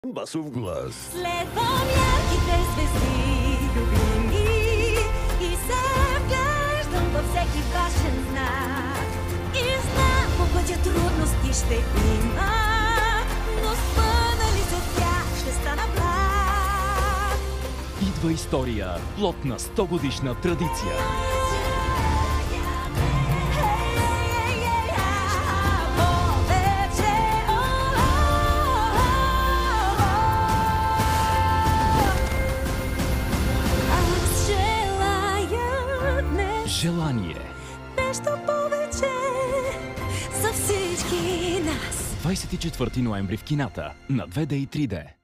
Басов глас. Следвам ярките звезди, любими, и се вглеждам във всеки важен знак. И знам, по пътя трудности ще има, но спънали се тях ще стана пак. Идва история, плод на 100-годишна традиция. Желание. Нещо повече за всички нас. 24 ноември в кината на 2D и 3D.